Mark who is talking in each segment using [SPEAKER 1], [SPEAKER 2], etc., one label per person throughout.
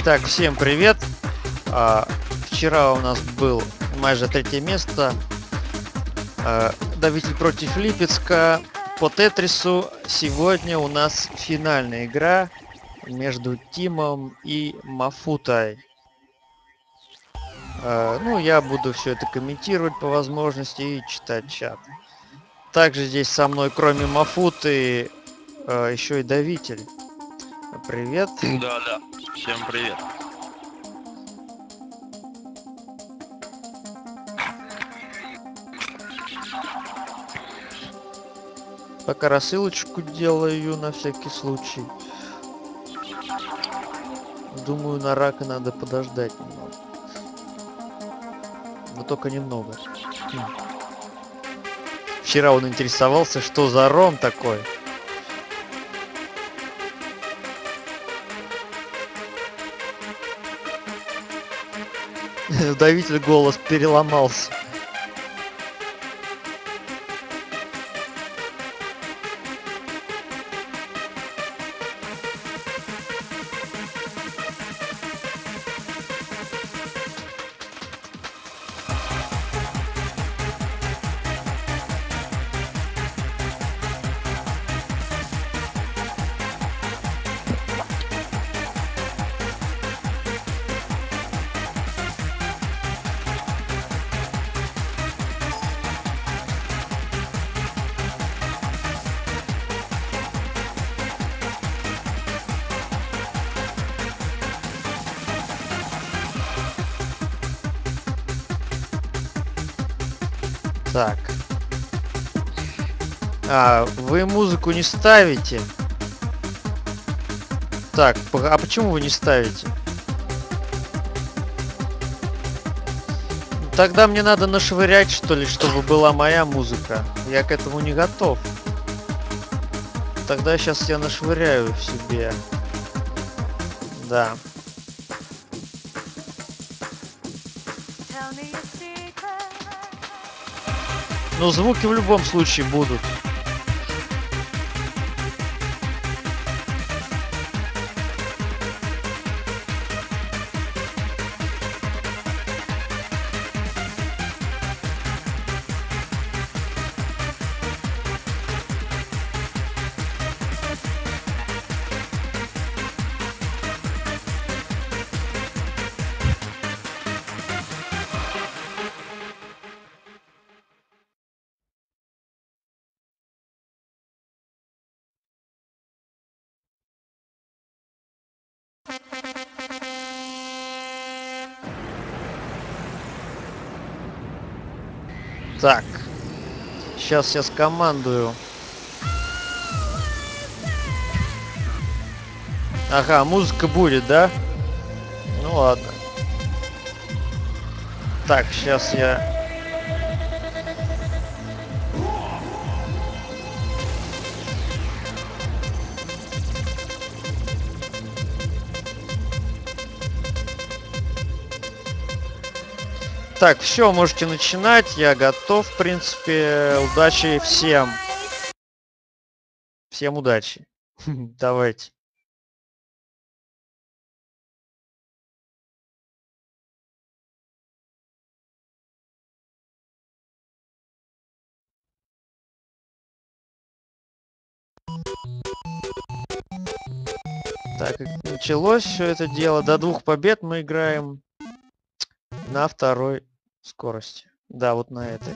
[SPEAKER 1] Так, всем привет. Вчера у нас был майже третье место. Давитель против Липецка по Тетрису. Сегодня у нас финальная игра между Тимом и Мафутой. Ну, я буду все это комментировать по возможности и читать чат. Также здесь со мной, кроме Мафуты, еще и Давитель. Привет.
[SPEAKER 2] Да. Всем привет.
[SPEAKER 1] Пока рассылочку делаю на всякий случай. Думаю, на рака надо подождать немного. Но только немного. Вчера он интересовался, что за ром такой. Давитель голос переломался. Так. Вы музыку не ставите? Так, а почему вы не ставите? Тогда мне надо нашвырять, что ли, чтобы была моя музыка. Я к этому не готов. Тогда сейчас я нашвыряю себе. Да. Но звуки в любом случае будут. Так. Сейчас я скомандую. Ага, музыка будет, да? Ну ладно. Так, сейчас я... Так, все, можете начинать. Я готов, в принципе. Удачи всем. Всем удачи. Давайте. Так, как началось все это дело. До 2 побед мы играем на второй скорости. Да, вот на этой.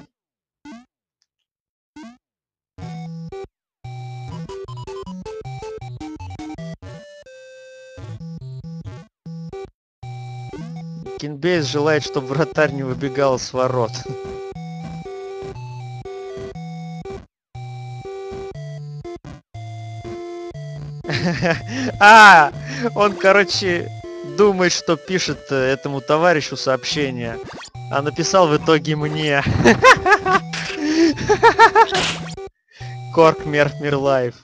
[SPEAKER 1] Кинбейс желает, чтобы вратарь не выбегал с ворот. Он, короче, думает, что пишет этому товарищу сообщение, а написал в итоге мне. Корк Мертмир Лайф.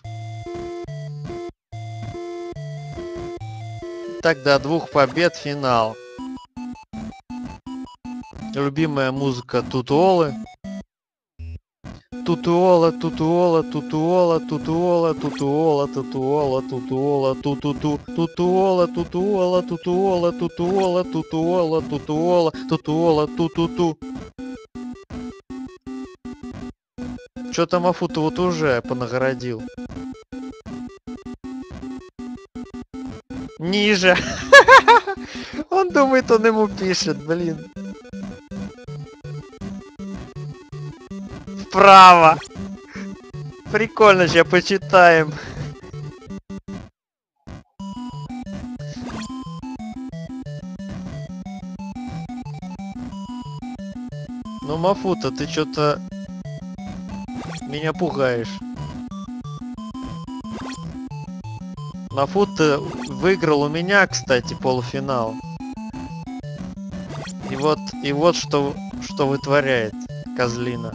[SPEAKER 1] Так, до 2 побед финал. Любимая музыка Тутуолы. Тутуола, тутуола, тутуола, тутуола, тутуола, тутуола, тутуола, тутуту, тутуола, тутуола, тутуола, тутуола, тутуола, тутуола, тутуола, тутуту. Чё там Афута вот уже понагородил? Ниже. Он думает, он ему пишет, блин. Вправо. Прикольно, сейчас почитаем. Ну, Мафута, ты что-то меня пугаешь. Мафута выиграл у меня, кстати, полуфинал. И вот что вытворяет козлина.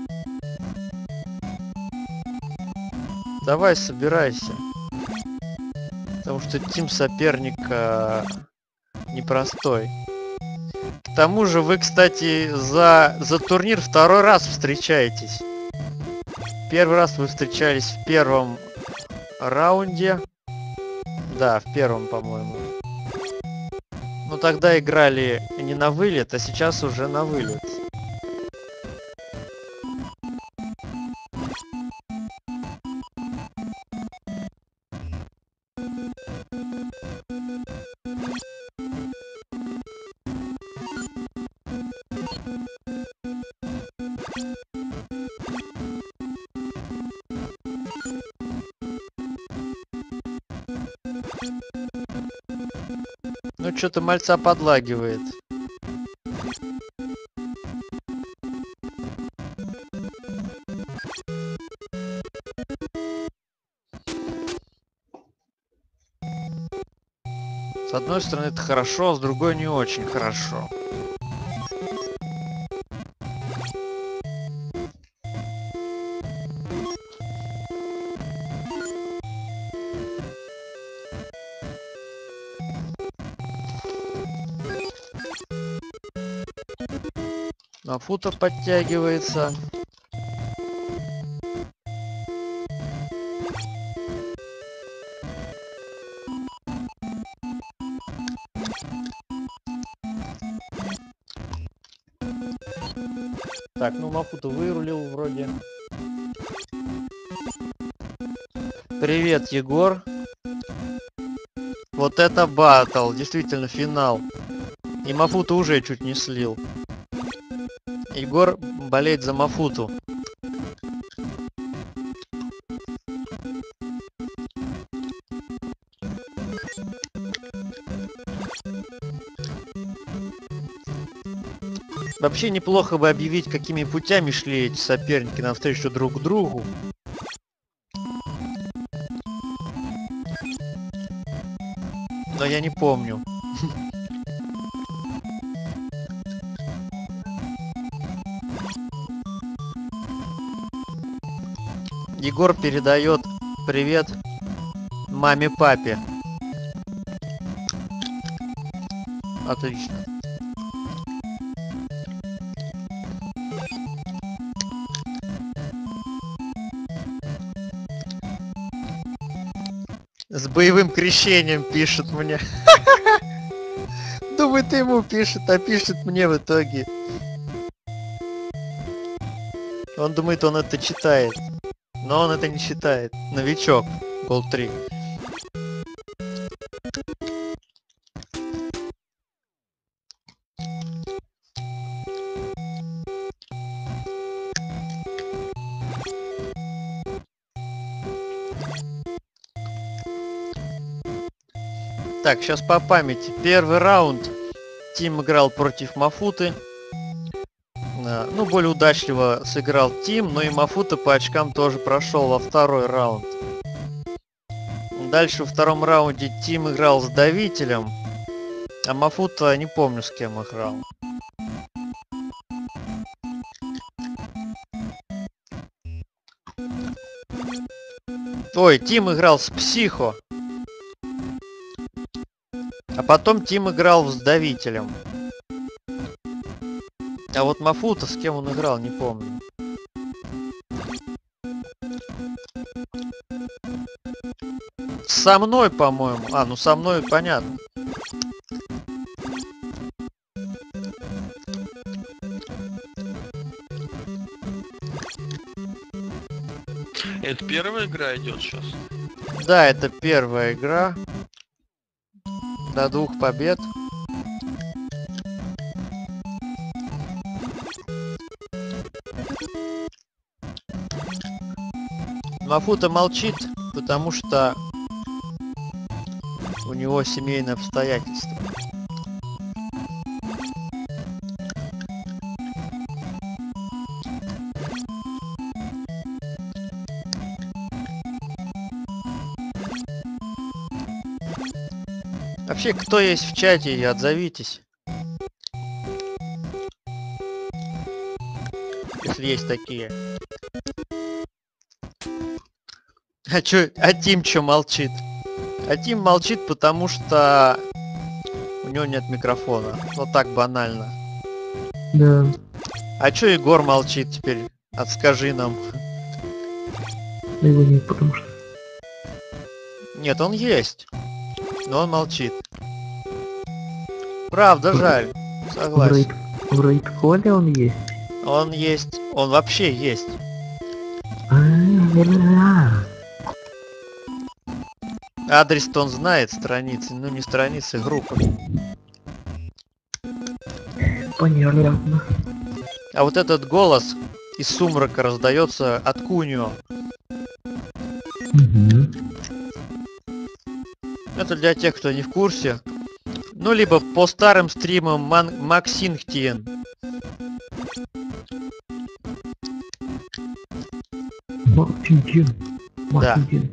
[SPEAKER 1] Давай, собирайся. Потому что тим соперника непростой. К тому же вы, кстати, за турнир второй раз встречаетесь. Первый раз вы встречались в первом раунде. Да, в первом, по-моему. Ну тогда играли не на вылет, а сейчас уже на вылет. Ну что-то мальца подлагивает. С одной стороны это хорошо, а с другой не очень хорошо. Мафута подтягивается. Так, ну Мафута вырулил вроде. Привет, Егор. Вот это батл, действительно финал. И Мафута уже чуть не слил. Егор болеет за Мафуту. Вообще неплохо бы объявить, какими путями шли эти соперники навстречу друг другу. Но я не помню. Егор передает привет маме-папе. Отлично. С боевым крещением пишет мне. Думает, ему пишет, а пишет мне в итоге. Он думает, он это читает. Но он это не читает. Новичок. Гол 3. Так, сейчас по памяти. Первый раунд. Тим играл против Мафуты. Ну, более удачливо сыграл Тим, но и Мафута по очкам тоже прошел во второй раунд. Дальше во втором раунде Тим играл с давителем, а Мафута не помню, с кем играл. Ой, Тим играл с Психо. А потом Тим играл с давителем. А вот Мафута, с кем он играл, не помню. со мной, по-моему. А, ну со мной понятно.
[SPEAKER 2] Это первая игра идет сейчас.
[SPEAKER 1] Да, это первая игра. До 2 побед. Мафута молчит, потому что у него семейные обстоятельства. Вообще, кто есть в чате, отзовитесь. Если есть такие. А Тим чё молчит? А Тим молчит, потому что у него нет микрофона. Вот так банально.
[SPEAKER 3] Да.
[SPEAKER 1] А чё Егор молчит теперь? Отскажи нам.
[SPEAKER 3] Но его нет, потому что...
[SPEAKER 1] Нет, он есть. Но он молчит. Правда, жаль. Согласен.
[SPEAKER 3] В рейд-коле он есть.
[SPEAKER 1] Он есть. Он вообще есть. Адрес-то он знает, страницы. Ну, не страницы, группы.
[SPEAKER 3] Понятно.
[SPEAKER 1] А вот этот голос из сумрака раздается от Кунио.
[SPEAKER 3] Угу.
[SPEAKER 1] Это для тех, кто не в курсе. Ну, либо по старым стримам Максингтиен.
[SPEAKER 3] Максинтин.
[SPEAKER 1] Да.
[SPEAKER 3] Максинтин.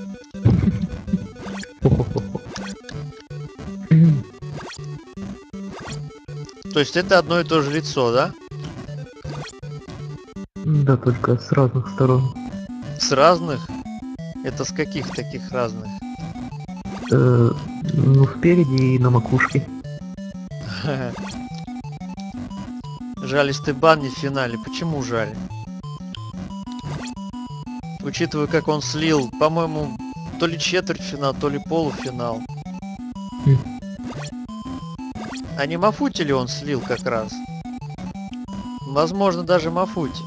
[SPEAKER 1] То есть это одно и то же лицо, да?
[SPEAKER 3] Да, только с разных сторон.
[SPEAKER 1] С разных? Это с каких таких разных?
[SPEAKER 3] Ну, спереди и на макушке.
[SPEAKER 1] Жаль, Стебан не в финале. Почему жаль? Учитывая, как он слил, по-моему, то ли четвертьфинал, то ли полуфинал. А не Мафути ли он слил как раз? Возможно, даже Мафути.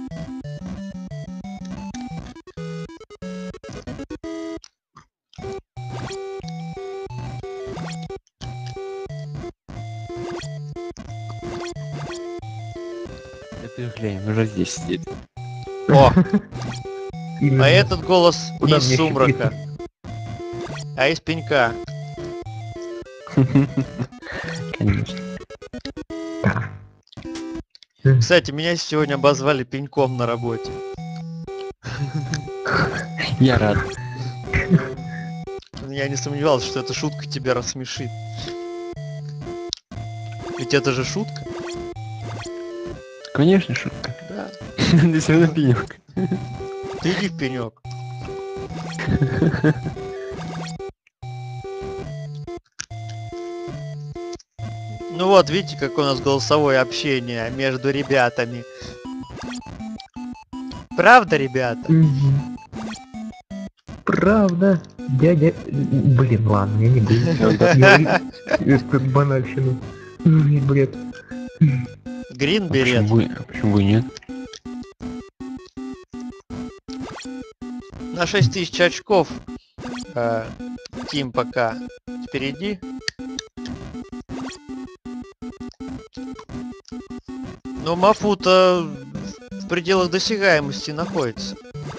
[SPEAKER 4] Это глянь, уже здесь сидит.
[SPEAKER 1] О!
[SPEAKER 3] Именно.
[SPEAKER 1] А этот голос не
[SPEAKER 3] Куда
[SPEAKER 1] из
[SPEAKER 3] мне
[SPEAKER 1] сумрака, а из пенька.
[SPEAKER 4] Конечно.
[SPEAKER 1] Кстати, меня сегодня обозвали пеньком на работе.
[SPEAKER 4] Я рад.
[SPEAKER 1] Я не сомневался, что эта шутка тебя рассмешит. Ведь это же шутка.
[SPEAKER 4] Конечно, шутка.
[SPEAKER 1] Да.
[SPEAKER 4] Ты все равно пенек.
[SPEAKER 1] Ты иди в пенек. Ну вот, видите, как у нас голосовое общение между ребятами. Правда, ребята?
[SPEAKER 3] Мгм. Правда. Дядя... Блин, ладно, я не буду. Это банальщина. Нет, бред.
[SPEAKER 1] Грин берет.
[SPEAKER 4] Почему бы и нет?
[SPEAKER 1] На 6000 очков. Тим пока впереди. Но Мафута в пределах досягаемости находится.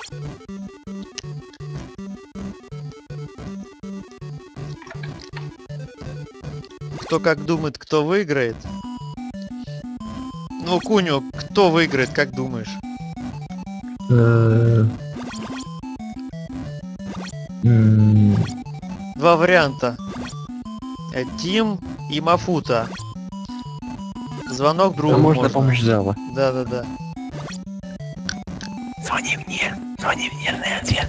[SPEAKER 1] Кто как думает, кто выиграет? Ну, Куню, кто выиграет, как думаешь? Два варианта. Тим и Мафута. Звонок другу
[SPEAKER 4] Можно помощь зала.
[SPEAKER 1] Да-да-да.
[SPEAKER 4] Звони мне на ответ.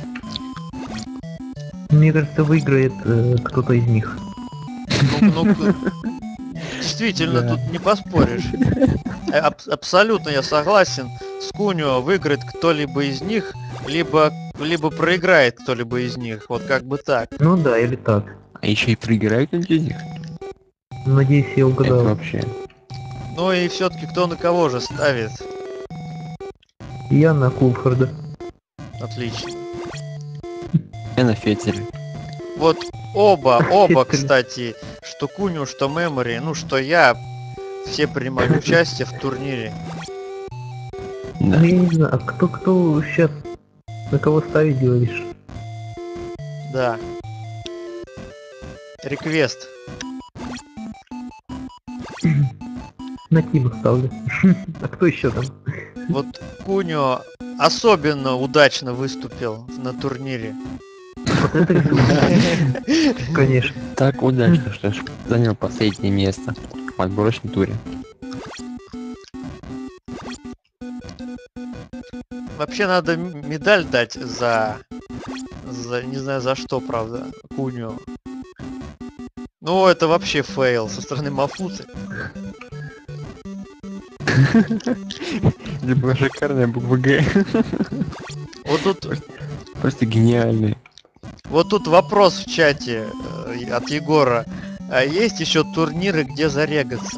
[SPEAKER 3] Мне кажется, выиграет кто-то из них.
[SPEAKER 1] Ну, действительно,
[SPEAKER 4] Да.
[SPEAKER 1] тут не поспоришь. Абсолютно я согласен с Куньо выиграет кто-либо из них, либо проиграет кто-либо из них. Вот как бы так.
[SPEAKER 3] Ну да, или так.
[SPEAKER 4] А еще и проиграют люди из них.
[SPEAKER 3] Надеюсь, я
[SPEAKER 4] Это
[SPEAKER 3] угадал.
[SPEAKER 4] вообще.
[SPEAKER 1] Ну и все-таки кто на кого же ставит?
[SPEAKER 3] Я на Кулфорда.
[SPEAKER 1] Отлично.
[SPEAKER 4] Я на Фетеле.
[SPEAKER 1] Вот оба,
[SPEAKER 3] Фетель.
[SPEAKER 1] кстати, что Куню, что Мемори, ну что я, все принимали участие в турнире.
[SPEAKER 4] Да.
[SPEAKER 3] Ну я не знаю, а кто сейчас на кого ставить говоришь?
[SPEAKER 1] Да. Реквест.
[SPEAKER 3] На Тима ставлю. А кто еще там?
[SPEAKER 1] Вот Куньо особенно удачно выступил на турнире.
[SPEAKER 3] Вот это рисунок. Конечно.
[SPEAKER 4] Так удачно, что ж занял последнее место в отборочном туре.
[SPEAKER 1] Вообще надо медаль дать за не знаю за что, правда, Куньо. Ну это вообще фейл со стороны Мафуты.
[SPEAKER 4] Это была шикарная буква Г.
[SPEAKER 1] Вот тут
[SPEAKER 4] Просто гениальный.
[SPEAKER 1] Вот тут вопрос в чате от Егора. А есть еще турниры, где зарегаться?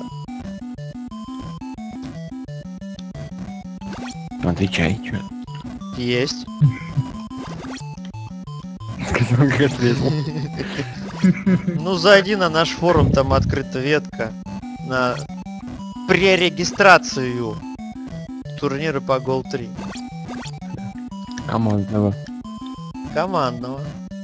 [SPEAKER 4] Отвечай, чё.
[SPEAKER 1] Есть.
[SPEAKER 4] Сказал, как ответил.
[SPEAKER 1] Ну, зайди на наш форум, там открыта ветка на пререгистрацию турнира по Гол 3.
[SPEAKER 4] Командного.
[SPEAKER 1] Командного.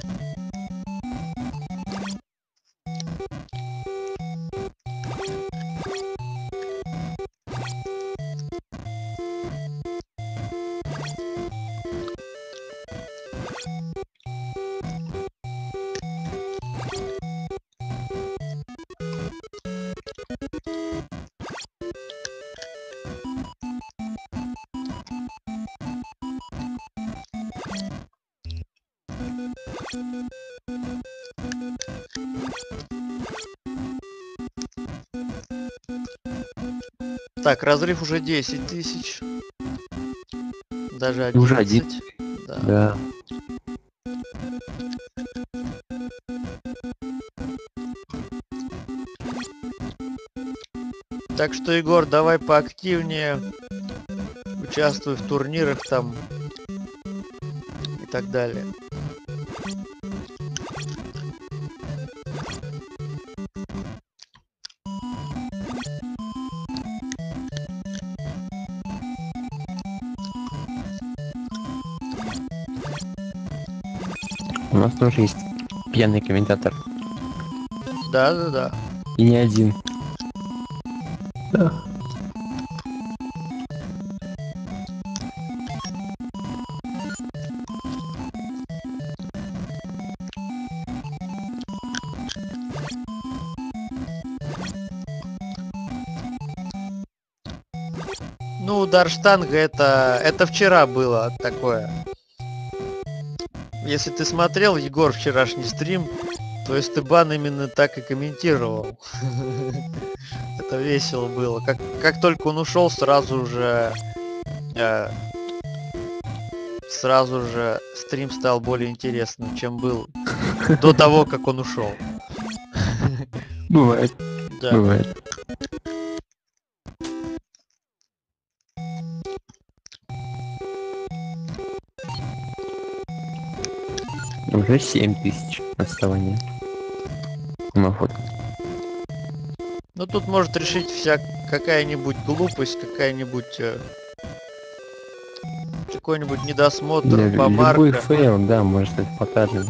[SPEAKER 1] Так, разрыв уже 10 тысяч. Даже 11.
[SPEAKER 4] Уже 1.
[SPEAKER 1] Да.
[SPEAKER 4] Да.
[SPEAKER 1] Так что, Егор, давай поактивнее. Участвуй в турнирах там. И так далее.
[SPEAKER 4] У нас тоже есть пьяный комментатор.
[SPEAKER 1] Да.
[SPEAKER 4] И не один.
[SPEAKER 3] Да.
[SPEAKER 1] Ну, удар штанга это вчера было такое. Если ты смотрел, Егор, вчерашний стрим, то Эстебан именно так и комментировал. Это весело было. Как только он ушел, сразу же стрим стал более интересным, чем был до того, как он ушел.
[SPEAKER 4] Бывает.
[SPEAKER 1] Да.
[SPEAKER 4] Бывает. Уже 7000 отставания. Мафот.
[SPEAKER 1] Ну тут может решить какая-нибудь глупость, какой-нибудь недосмотр, помарка.
[SPEAKER 4] Любой фейл, да, может это показывать.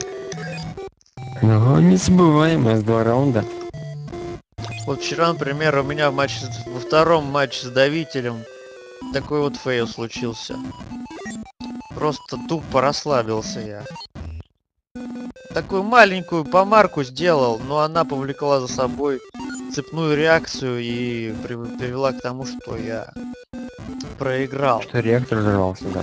[SPEAKER 4] Но незабываемое с 2 раунда.
[SPEAKER 1] Вот вчера, например, у меня во втором матче с давителем такой вот фейл случился. Просто тупо расслабился я. Такую маленькую помарку сделал, но она повлекла за собой цепную реакцию и привела к тому, что я проиграл.
[SPEAKER 4] Что реактор взорвался, да.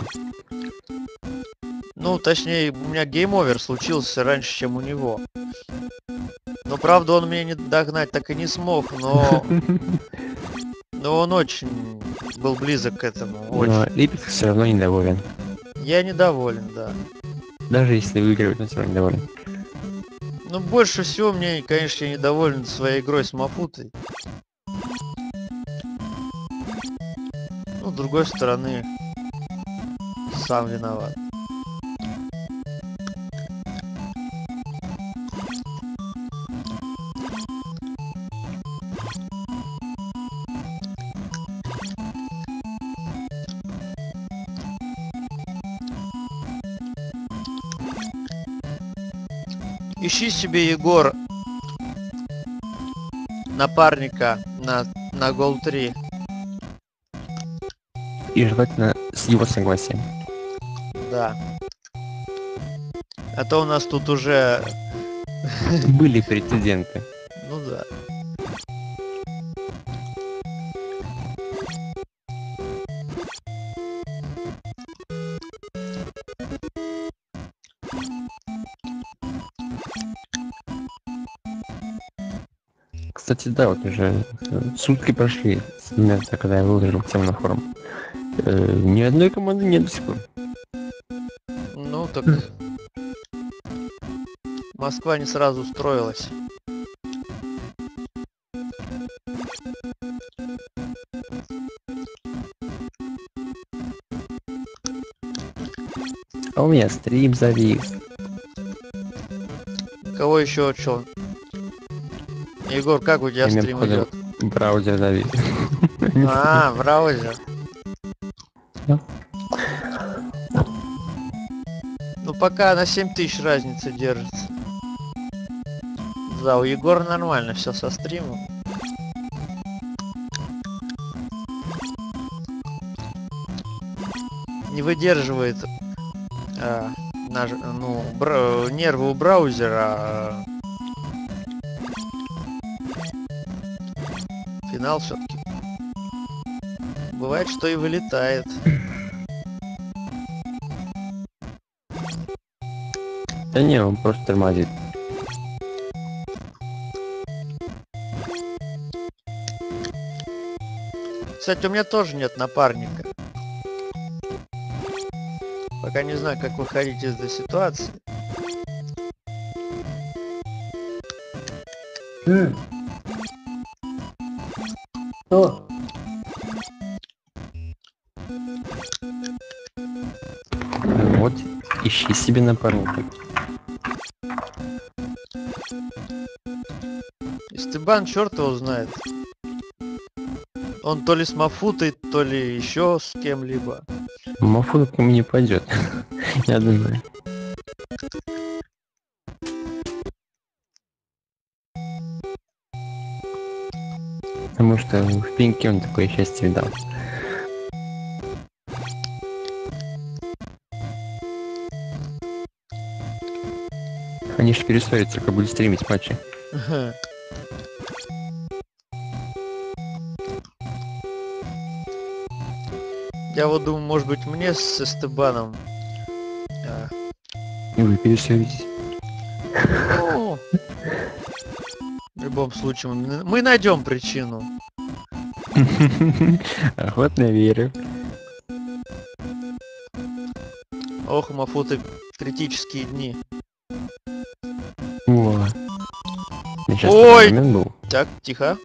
[SPEAKER 1] Ну, точнее, у меня гейм-овер случился раньше, чем у него. Но, правда, он меня не догнать так и не смог, но Но он очень был близок к этому.
[SPEAKER 4] Но
[SPEAKER 1] Очень.
[SPEAKER 4] Липецк все равно недоволен.
[SPEAKER 1] Я недоволен, да.
[SPEAKER 4] Даже если выигрывают, он все равно недоволен.
[SPEAKER 1] Ну, больше всего мне, конечно, я недоволен своей игрой с Мафутой. Ну, с другой стороны, сам виноват. Ищи себе, Егор, напарника на гол 3.
[SPEAKER 4] И желательно с его согласием.
[SPEAKER 1] Да. А то у нас тут уже...
[SPEAKER 4] Были прецеденты.
[SPEAKER 1] Ну да.
[SPEAKER 4] Кстати, да, вот уже сутки прошли с момента, когда я выложил тему на форум. Ни одной команды нет до сих пор.
[SPEAKER 1] Ну так... Москва не сразу устроилась.
[SPEAKER 4] А у меня стрим завис.
[SPEAKER 1] Кого еще чё? Егор, как у тебя
[SPEAKER 4] У меня,
[SPEAKER 1] стрим
[SPEAKER 4] походу,
[SPEAKER 1] идет?
[SPEAKER 4] браузер завис.
[SPEAKER 1] А, браузер.
[SPEAKER 4] Да.
[SPEAKER 1] Ну пока на 7000 разница держится. Да, у Егора нормально все со стримом. Не выдерживает нервы у браузера. Финал все-таки. Бывает, что и вылетает.
[SPEAKER 4] Да не, он просто тормозит.
[SPEAKER 1] Кстати, у меня тоже нет напарника. Пока не знаю, как выходить из этой ситуации.
[SPEAKER 3] Что?
[SPEAKER 4] Вот, ищи себе напарника.
[SPEAKER 1] Стебан черт его знает. Он то ли с Мафутой, то ли еще с кем-либо.
[SPEAKER 4] Мафута к нему не пойдет. Я думаю. Потому что в пеньке он такое счастье видал. Они же перессорятся, как будут стримить матчи.
[SPEAKER 1] Я вот думаю, может быть, мне с Эстебаном.
[SPEAKER 4] И вы перессоритесь.
[SPEAKER 1] Ну, в любом случае, мы найдем причину.
[SPEAKER 4] Охотно верю.
[SPEAKER 1] Ох, Мафуты, критические дни.
[SPEAKER 4] О. Сейчас
[SPEAKER 1] Ой!
[SPEAKER 4] такой момент был.
[SPEAKER 1] Так, тихо.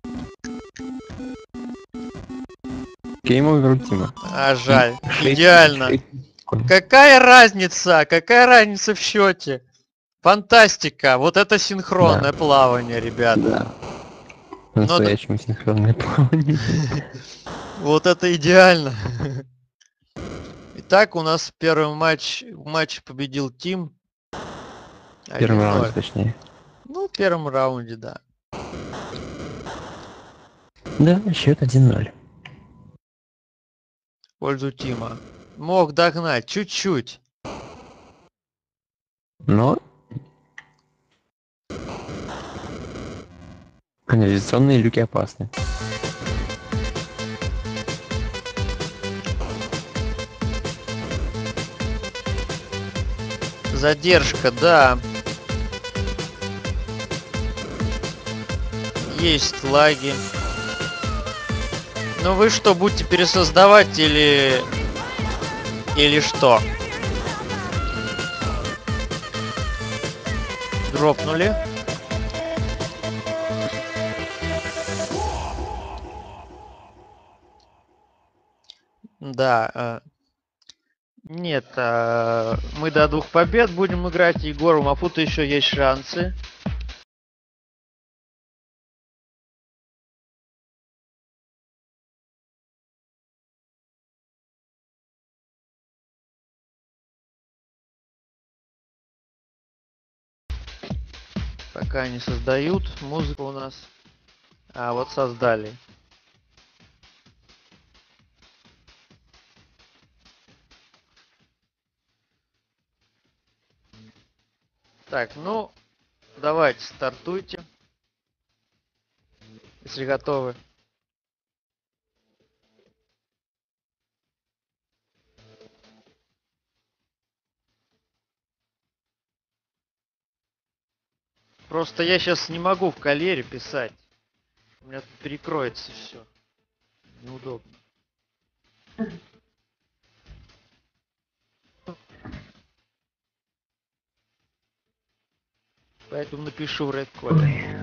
[SPEAKER 4] Game over Ultima.
[SPEAKER 1] А, жаль.
[SPEAKER 4] Шесть-
[SPEAKER 1] Идеально.
[SPEAKER 4] шесть-
[SPEAKER 1] Какая разница? Какая разница в счете? Фантастика. Вот это синхронное плавание, ребята.
[SPEAKER 4] Да. По-настоящему синхронное плавание.
[SPEAKER 1] Вот это идеально. Итак, у нас первый матч победил Тим.
[SPEAKER 4] В первом
[SPEAKER 1] 1-0.
[SPEAKER 4] раунде, точнее.
[SPEAKER 1] Ну, в первом раунде, да.
[SPEAKER 4] Да, счет 1-0.
[SPEAKER 1] В пользу Тима. Мог догнать чуть-чуть.
[SPEAKER 4] Но канализационные люки опасны.
[SPEAKER 1] Задержка, да. Есть лаги. Ну вы что, будете пересоздавать или... Или что? Дропнули. Да. Нет, мы до 2 побед будем играть. Егор, у Мафута еще есть шансы. Пока они создают музыку у нас. А, вот создали. Так, ну, давайте, стартуйте. Если готовы. Просто я сейчас не могу в кальере писать. У меня тут перекроется все. Неудобно. Поэтому напишу Red Code.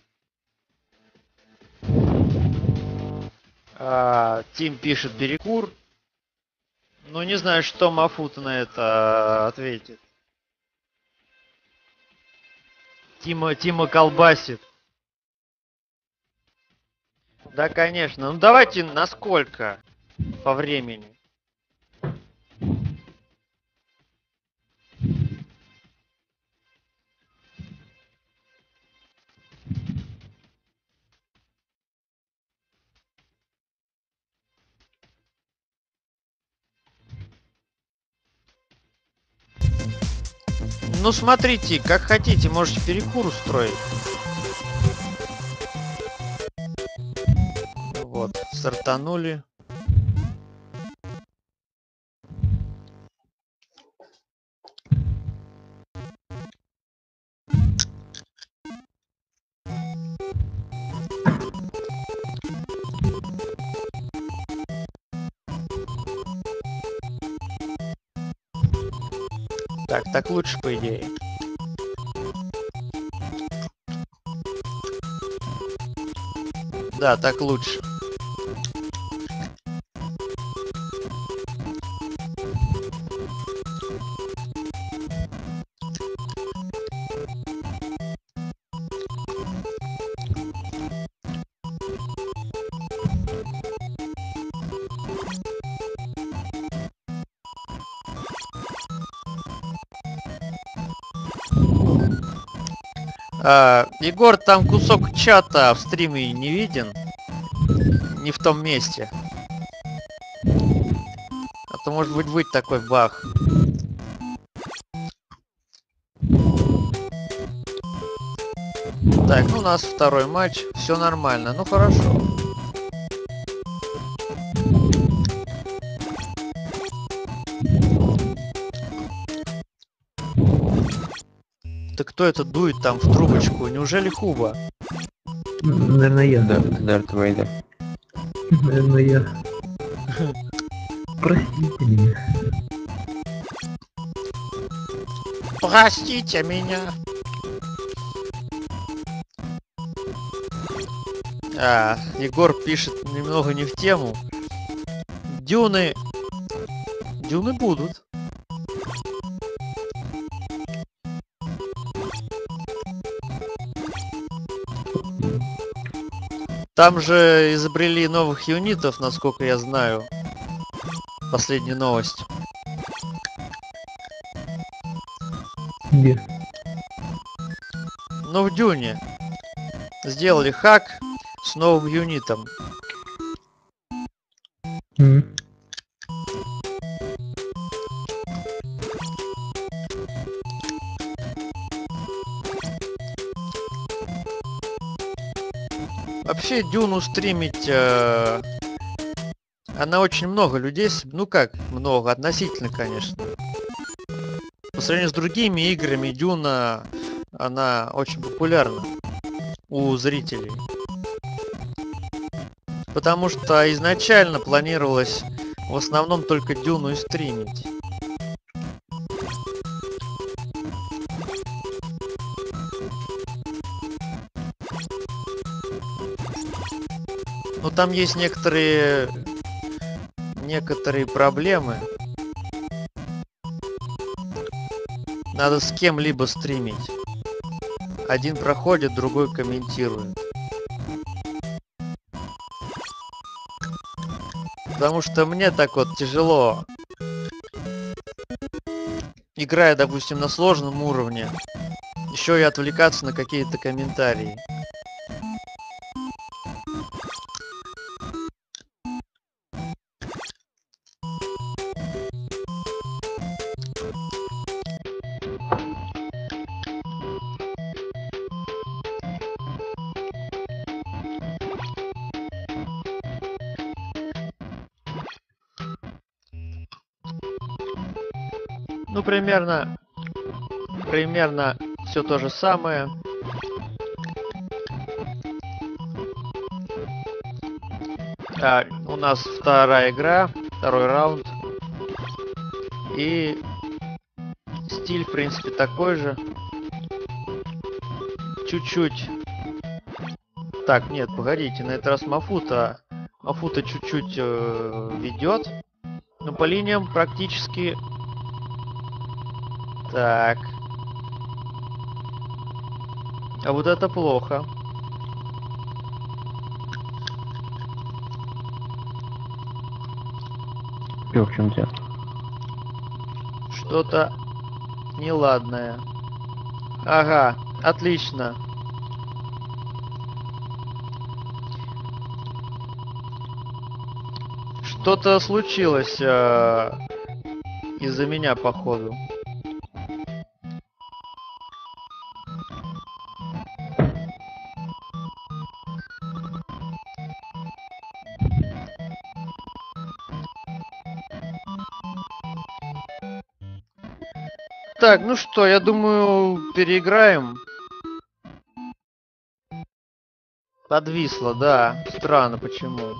[SPEAKER 1] Тим пишет перекур. Ну не знаю, что Мафут на это ответит. Тима колбасит. Да, конечно. Ну давайте насколько по времени. Ну смотрите, как хотите, можете перекур устроить. Вот, стартанули. Так лучше, по идее. Да, так лучше. Егор, там кусок чата в стриме не виден. Не в том месте. А то может быть такой баг. Так, ну у нас второй матч. Все нормально. Ну хорошо. Да кто это дует там в трубочку? Неужели Хуба?
[SPEAKER 3] Наверное, я.
[SPEAKER 4] Да, Дарт Вейдер.
[SPEAKER 3] Наверное, я. Простите меня.
[SPEAKER 1] Простите меня. Егор пишет немного не в тему. Дюны будут. Там же изобрели новых юнитов, насколько я знаю. Последняя новость.
[SPEAKER 3] Где?
[SPEAKER 1] Ну, в Дюне. Сделали хак с новым юнитом. Вообще Дюну стримить, она очень много людей, ну как много, относительно, конечно. По сравнению с другими играми Дюна, она очень популярна у зрителей. Потому что изначально планировалось в основном только Дюну и стримить. Но там есть некоторые проблемы. Надо с кем-либо стримить. Один проходит, другой комментирует. Потому что мне так вот тяжело. Играя, допустим, на сложном уровне. Еще и отвлекаться на какие-то комментарии. Ну, примерно все то же самое. У нас вторая игра, второй раунд. И стиль, в принципе, такой же. Чуть-чуть. Так, нет, погодите, на этот раз Мафута чуть-чуть ведет. Но по линиям практически... Так. А вот это плохо.
[SPEAKER 4] Чё, в чем дело?
[SPEAKER 1] Что-то неладное. Ага, отлично. Что-то случилось из-за меня, походу. Так, ну что, я думаю, переиграем. Подвисло, да. Странно, почему.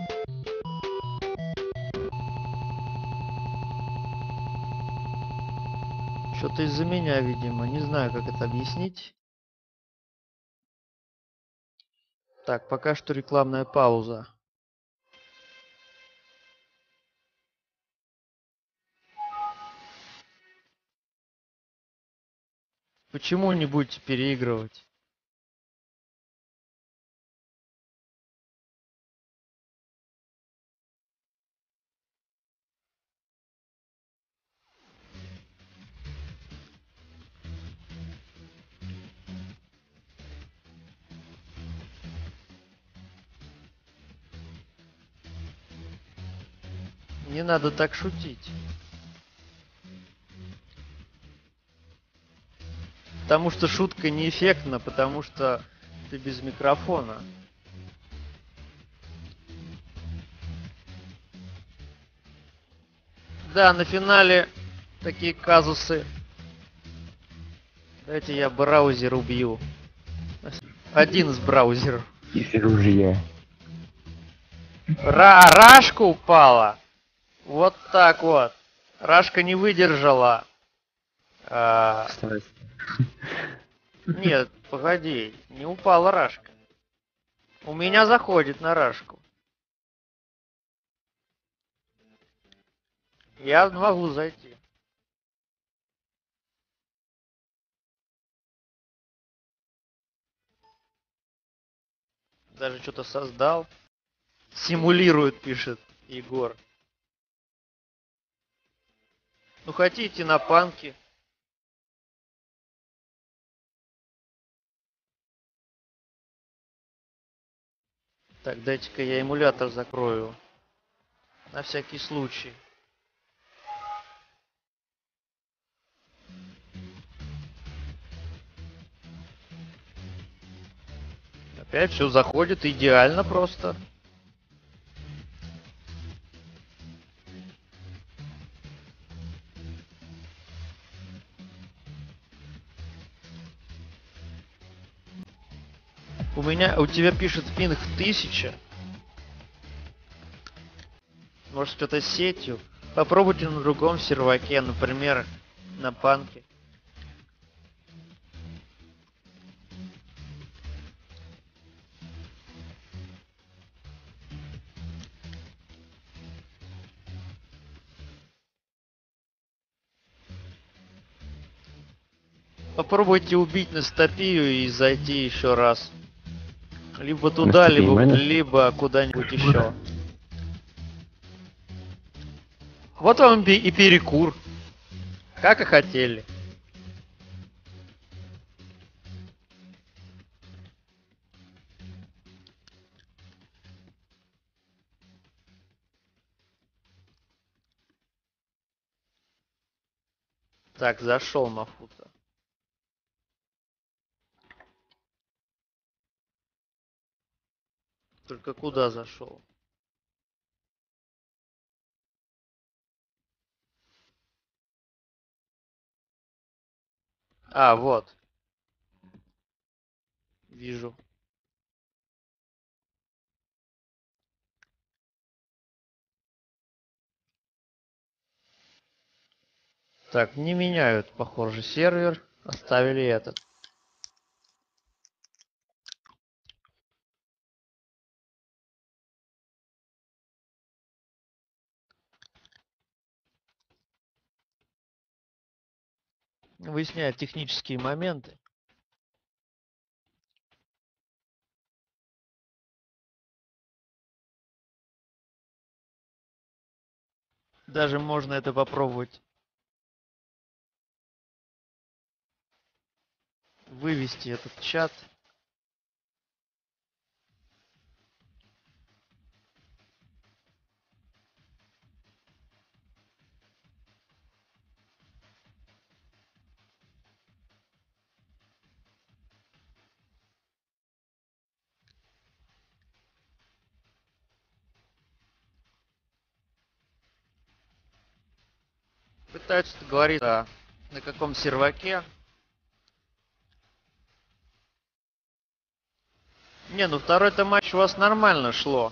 [SPEAKER 1] Что-то из-за меня, видимо. Не знаю, как это объяснить. Так, пока что рекламная пауза. Почему не будете переигрывать? Не надо так шутить. Потому что шутка неэффектна, потому что ты без микрофона. Да, на финале такие казусы. Давайте я браузер убью. Один из браузеров.
[SPEAKER 4] Из ружья.
[SPEAKER 1] Рашка упала. Вот так вот. Рашка не выдержала. Нет, погоди. Не упала Рашка. У меня заходит на Рашку. Я могу зайти. Даже что-то создал. Симулирует, пишет Егор. Ну хотите на панке? Так, дайте-ка я эмулятор закрою. На всякий случай. Опять все заходит идеально просто. У тебя пишет пинг 1000. Может, что-то с сетью? Попробуйте на другом серваке, например, на панке. Попробуйте убить Настопию и зайти еще раз. Либо туда,
[SPEAKER 4] Настопия
[SPEAKER 1] либо,
[SPEAKER 4] Мэнов?
[SPEAKER 1] либо куда-нибудь еще. Вот вам и перекур. Как и хотели. Так, зашел Мафута. Только куда зашел? А, вот. Вижу. Так, не меняют, похоже, сервер. Оставили этот. Выясняют технические моменты. Даже можно это попробовать вывести этот чат. Пытаются говорить, на каком серваке. Не, ну второй-то матч у вас нормально шло.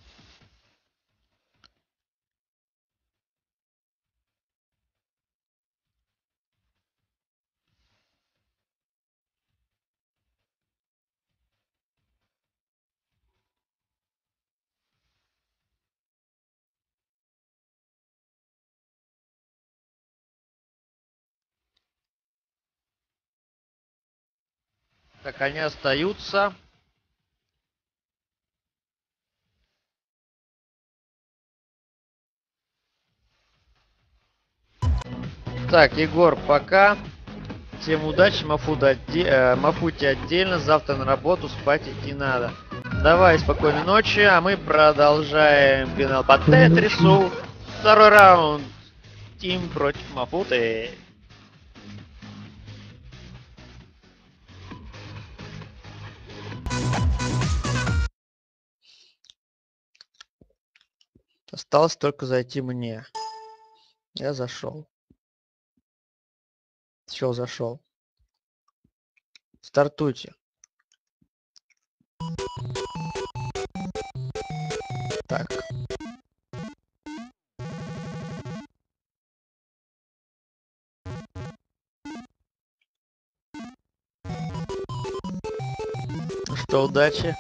[SPEAKER 1] Так, они остаются. Так, Егор, пока. Всем удачи, Мафуте отдельно. Завтра на работу, спать идти надо. Давай, спокойной ночи, а мы продолжаем финал по Тетрису. Второй раунд. Тим против Мафуты. Осталось только зайти мне. Я зашел. Все, зашел. Стартуйте. Так. Ну что, удачи.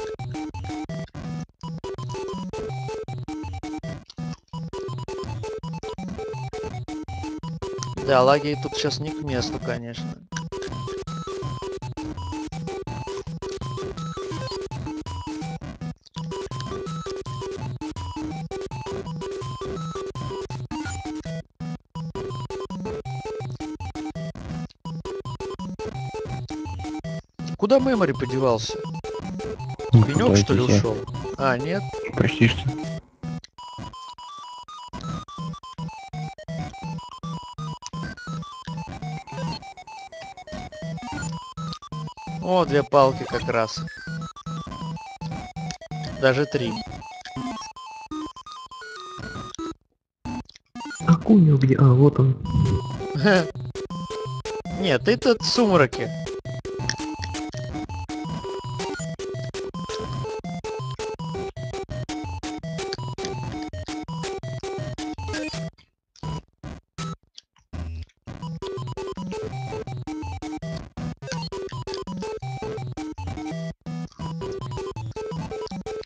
[SPEAKER 1] Да, лаги тут сейчас не к месту, конечно. Куда мемори подевался? Пенек, что ли, ушел? А, нет?
[SPEAKER 4] Почти что.
[SPEAKER 1] О, две палки как раз. Даже три.
[SPEAKER 3] Акунью где? А, вот он.
[SPEAKER 1] Нет, ты тут в сумраке.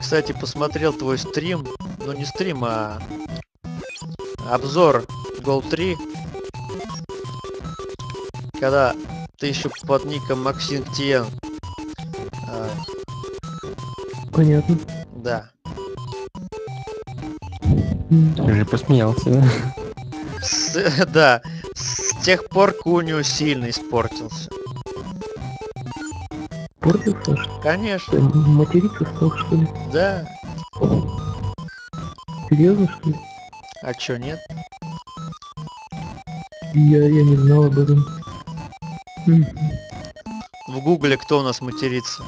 [SPEAKER 1] кстати, посмотрел твой стрим. Ну не стрим, а обзор Гол 3. Когда ты еще под ником Максим Тиен.
[SPEAKER 3] Понятно.
[SPEAKER 1] Да.
[SPEAKER 4] Я же посмеялся, да?
[SPEAKER 1] Да. С тех пор Кунио сильно испортился.
[SPEAKER 3] Портился?
[SPEAKER 1] Конечно.
[SPEAKER 3] Материться стал, что ли?
[SPEAKER 1] Да.
[SPEAKER 3] Серьезно, что ли?
[SPEAKER 1] А чё нет?
[SPEAKER 3] Я не знал об этом.
[SPEAKER 1] В Гугле кто у нас матерится?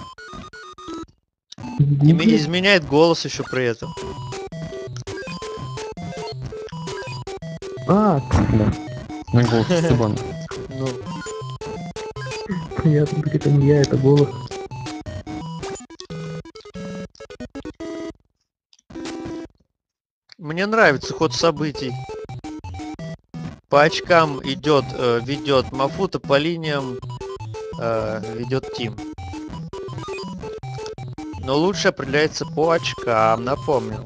[SPEAKER 3] В Гугле?
[SPEAKER 1] Изменяет голос еще при этом.
[SPEAKER 3] А,
[SPEAKER 4] Да. На голос Стебан.
[SPEAKER 1] Ну,
[SPEAKER 3] понятно, так это не я, это голос.
[SPEAKER 1] мне нравится ход событий. По очкам идет, ведет Мафута, по линиям ведет Тим. Но лучше определяется по очкам, напомню.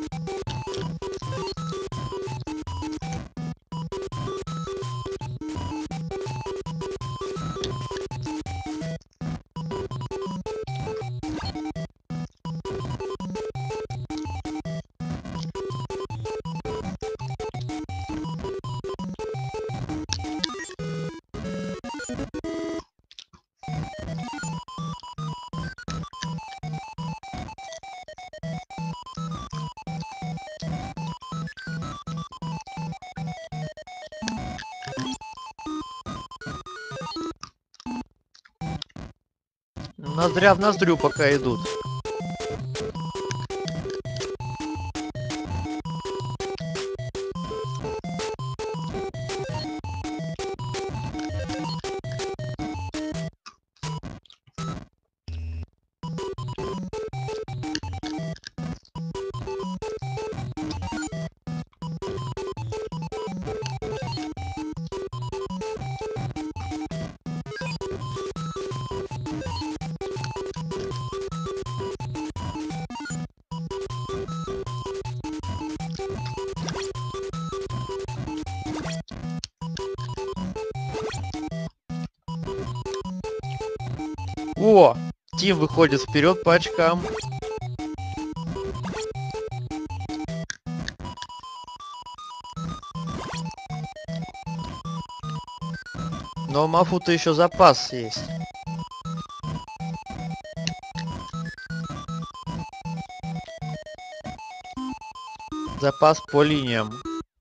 [SPEAKER 1] Ноздря в ноздрю пока идут. О! Тим выходит вперед по очкам. Но у Мафута еще запас есть. Запас по линиям.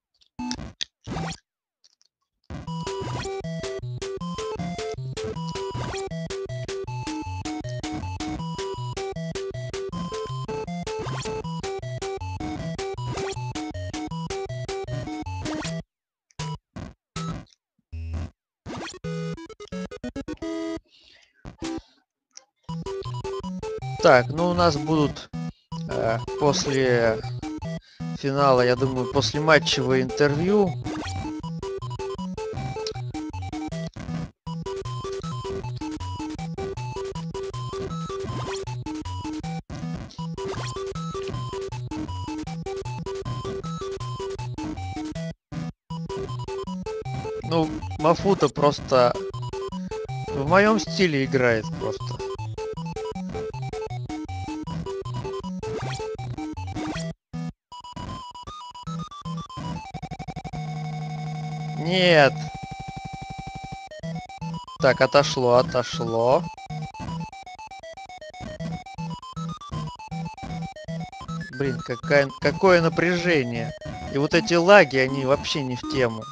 [SPEAKER 1] Так, ну у нас будут после финала, я думаю, после матчевое интервью. Ну, Мафута просто в моем стиле играет просто. Нет. Так, отошло. Блин, какое напряжение. И вот эти лаги, они вообще не в тему.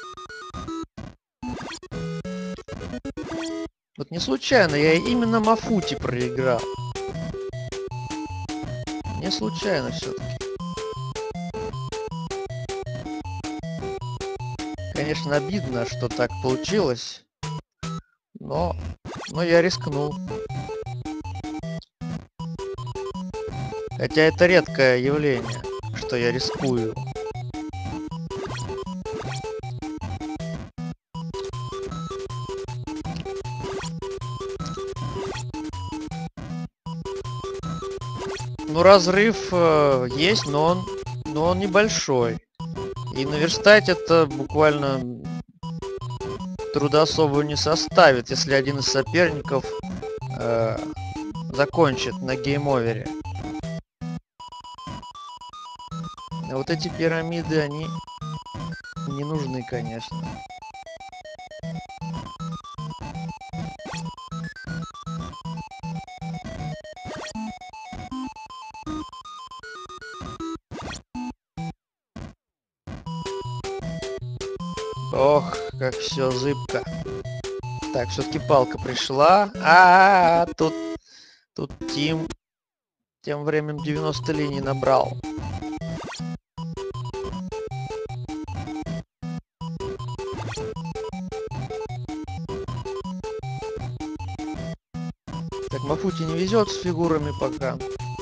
[SPEAKER 1] Вот не случайно, я именно Мафути проиграл. Не случайно все-таки. Конечно, обидно, что так получилось. Но я рискнул. Хотя это редкое явление, что я рискую. Ну, разрыв есть, но он небольшой. И наверстать это буквально труда особо не составит, если один из соперников закончит на гейм-овере. А вот эти пирамиды, они не нужны, конечно. Ох, как все зыбко. Так, все-таки палка пришла. Тут Тим тем временем 90 линий набрал. Так, Мафути не везет с фигурами пока.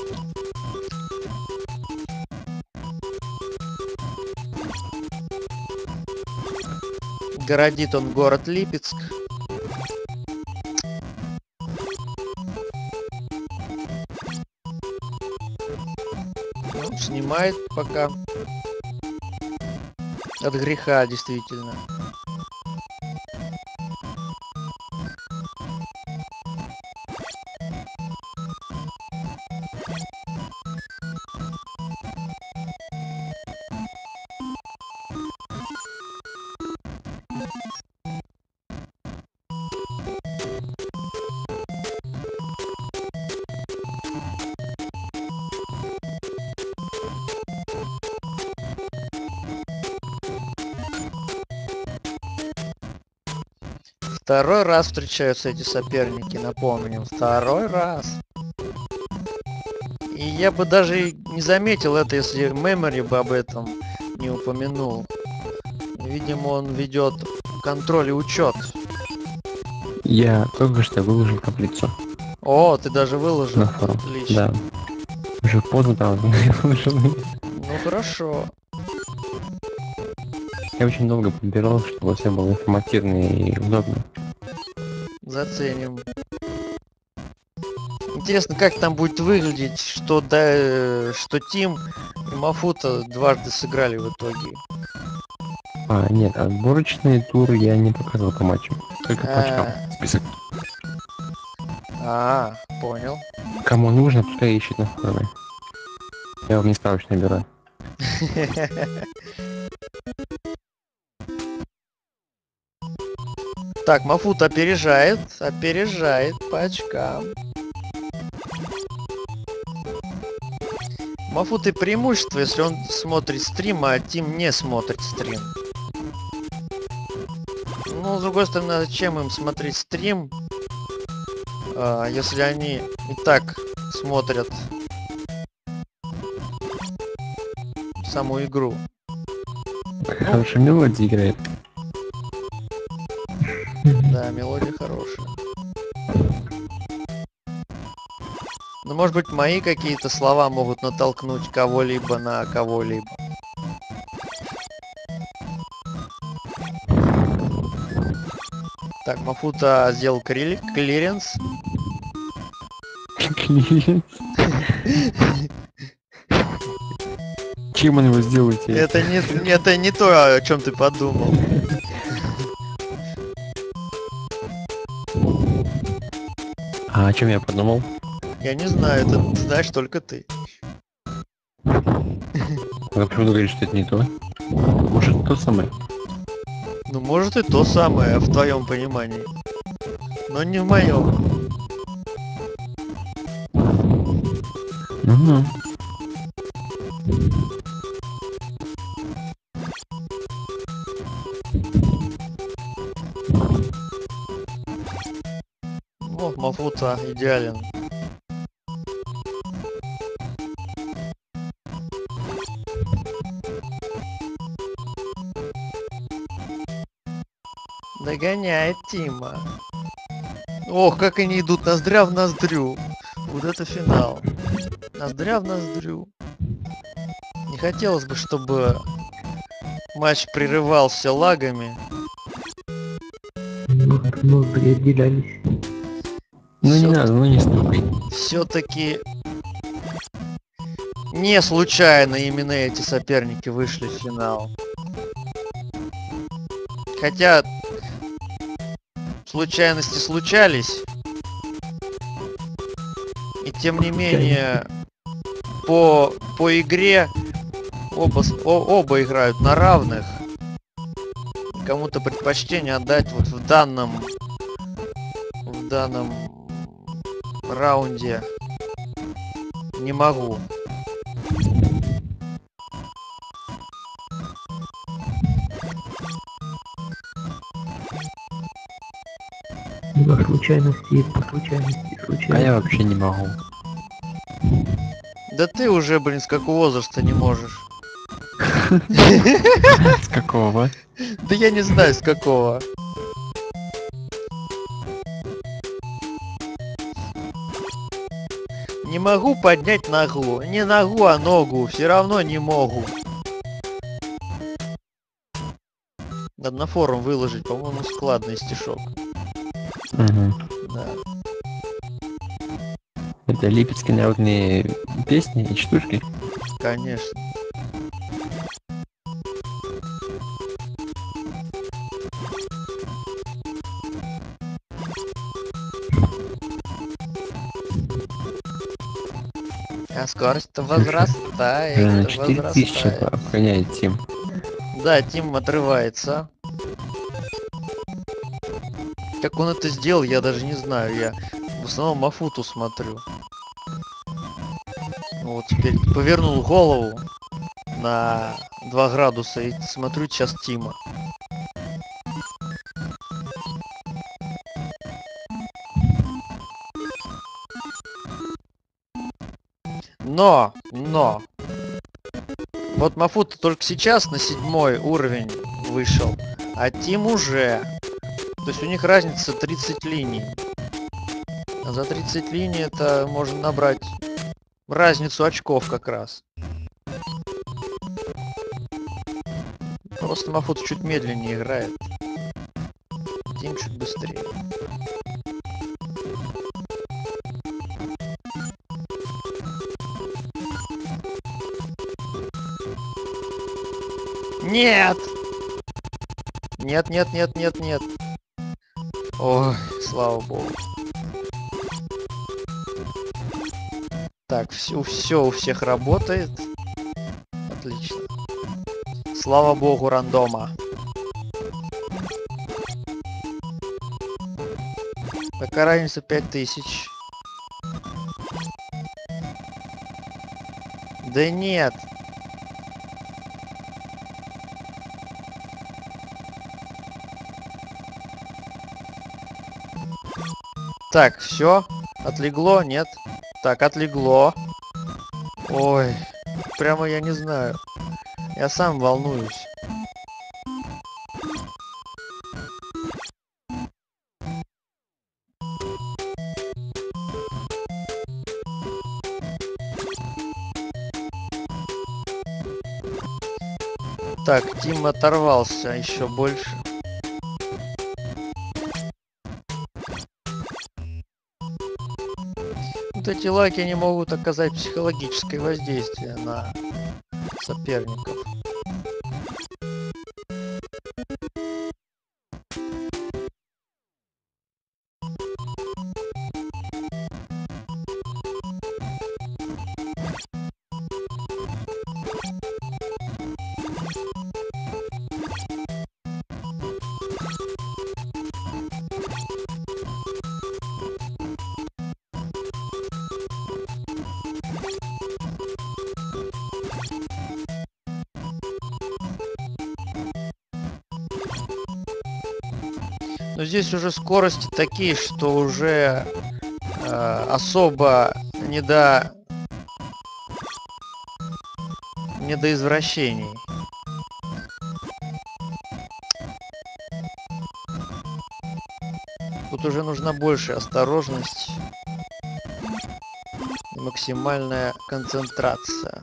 [SPEAKER 1] Городит он город Липецк. Ну, снимает пока. От греха, действительно. Второй раз встречаются эти соперники, напомним. Второй раз. И я бы даже не заметил это, если Memory бы об этом не упомянул. Видимо, он ведет контроль и учет.
[SPEAKER 4] Я только что выложил таблицу
[SPEAKER 1] О, ты даже выложил.
[SPEAKER 4] на форум.
[SPEAKER 1] Отлично.
[SPEAKER 4] Да. Уже поздно, правда, но я выложил.
[SPEAKER 1] Ну хорошо.
[SPEAKER 4] Я очень долго подбирал, чтобы все было информативно и удобно.
[SPEAKER 1] Заценим. Интересно, как там будет выглядеть, что Тим и Мафута дважды сыграли в итоге.
[SPEAKER 4] Нет, отборочные туры я не показывал по матчам. Только по очкам. Список.
[SPEAKER 1] Понял.
[SPEAKER 4] Кому нужно, пускай ищет на форуме. Я вам не справочно набираю.
[SPEAKER 1] Так, Мафут опережает по очкам. Мафут и преимущество, если он смотрит стрим, а Тим не смотрит стрим. Ну, с другой стороны, зачем им смотреть стрим, если они и так смотрят саму игру?
[SPEAKER 4] Хорошая мелодия играет.
[SPEAKER 1] Да, мелодия хорошая. Ну, может быть, мои какие-то слова могут натолкнуть кого-либо на кого-либо. Так, Мафута сделал клиренс.
[SPEAKER 4] Чем он его сделаете?
[SPEAKER 1] Это не то, о чем ты подумал.
[SPEAKER 4] А о чем я подумал?
[SPEAKER 1] Я не знаю, это знаешь только ты.
[SPEAKER 4] Вы почему говорите, что это не то? Может, это то самое?
[SPEAKER 1] Ну, может и то самое в твоем понимании. Но не в моем.
[SPEAKER 4] Угу.
[SPEAKER 1] О, Мафута идеален. Догоняет Тима. Ох, как они идут ноздря в ноздрю. Вот это финал. Ноздря в ноздрю. Не хотелось бы, чтобы матч прерывался лагами.
[SPEAKER 3] Ноздри отделялись.
[SPEAKER 4] Ну не надо, ну не стукай.
[SPEAKER 1] Все-таки Не случайно именно эти соперники вышли в финал. Хотя случайности случались. И тем не менее, по игре оба играют на равных. Кому-то предпочтение отдать вот в данном раунде не могу.
[SPEAKER 3] По случайности, по случайности,
[SPEAKER 4] А
[SPEAKER 3] случайности.
[SPEAKER 4] я вообще не могу.
[SPEAKER 1] Да ты уже, блин, с какого возраста не можешь?
[SPEAKER 4] С какого?
[SPEAKER 1] Да я не знаю, с какого. Не могу поднять ногу. Не ногу, а ногу. Все равно не могу. Надо на форум выложить, по-моему, складный стишок.
[SPEAKER 4] Угу.
[SPEAKER 1] Да.
[SPEAKER 4] Это липецкие народные песни и штучки.
[SPEAKER 1] Конечно. А скорость-то возрастает,
[SPEAKER 4] Уже на 4000
[SPEAKER 1] возрастает.
[SPEAKER 4] обгоняет Тим.
[SPEAKER 1] Да, Тим отрывается. Как он это сделал, я даже не знаю. Я в основном Мафуту смотрю. Вот теперь повернул голову на 2 градуса и смотрю сейчас Тима. Но. Вот Мафута только сейчас на 7-й уровень вышел, а Тим уже. То есть у них разница 30 линий. А за 30 линий это можно набрать разницу очков как раз. Просто Мафут чуть медленнее играет. Тим чуть быстрее. Нет! Нет. Ой, слава богу. Так, все у всех работает. Отлично. Слава богу, рандома. Какая разница 5000? Да нет. Так, все. Отлегло, нет? Так, отлегло. Ой, прямо я не знаю. Я сам волнуюсь. Так, Тим оторвался еще больше. Вот эти лайки не могут оказать психологическое воздействие на соперников. Но здесь уже скорости такие, что уже особо не до извращений. Тут уже нужна большая осторожность и максимальная концентрация.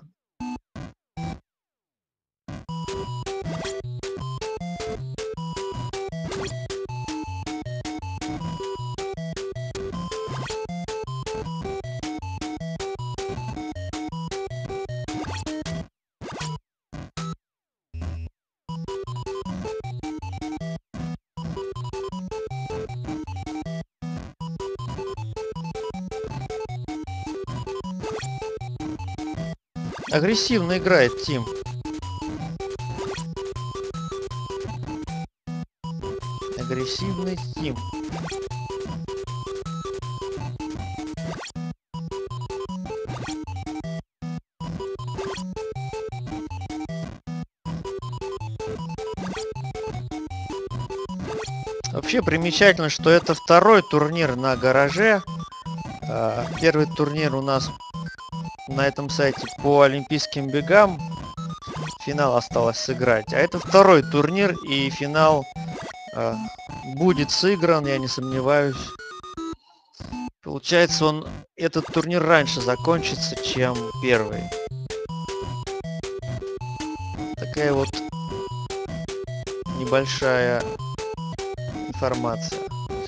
[SPEAKER 1] Агрессивно играет Тим. Агрессивный Тим. Вообще примечательно, что это второй турнир на гараже. Первый турнир у нас на этом сайте по олимпийским бегам. Финал осталось сыграть. А это второй турнир, и финал будет сыгран, я не сомневаюсь. Получается, этот турнир раньше закончится, чем первый. Такая вот небольшая информация.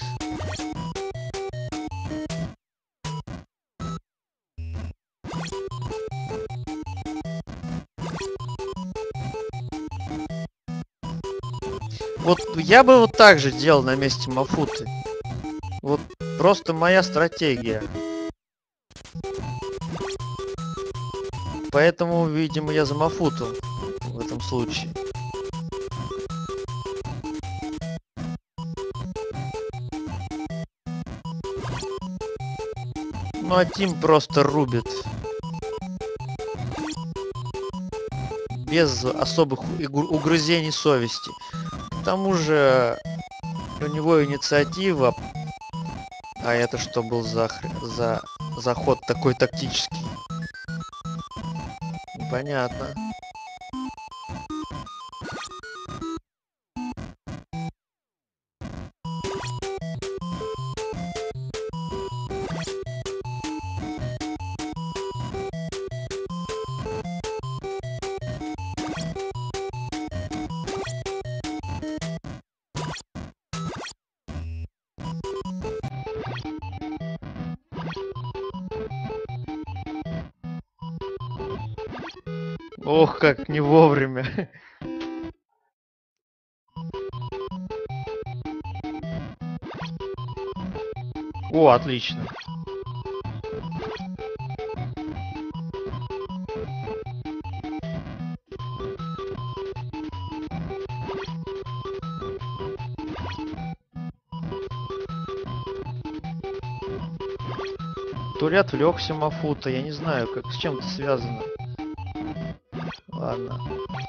[SPEAKER 1] Вот я бы вот так же делал на месте Мафуты. Вот просто моя стратегия. Поэтому, видимо, я за Мафуту в этом случае. Ну а Тим просто рубит. Без особых угрызений совести. К тому же у него инициатива. А это что был за заход такой тактический? Непонятно. Ох, как не вовремя. О, отлично. То ли отвлекся Мафута, я не знаю, как с чем это связано. Ладно.